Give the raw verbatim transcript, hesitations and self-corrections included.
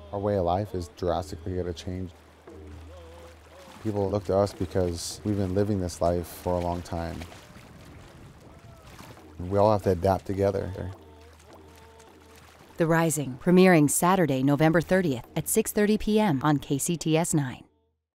Our way of life is drastically going to change. People look to us because we've been living this life for a long time. We all have to adapt together. The Rising, premiering Saturday, November thirtieth at six thirty p m on K C T S nine.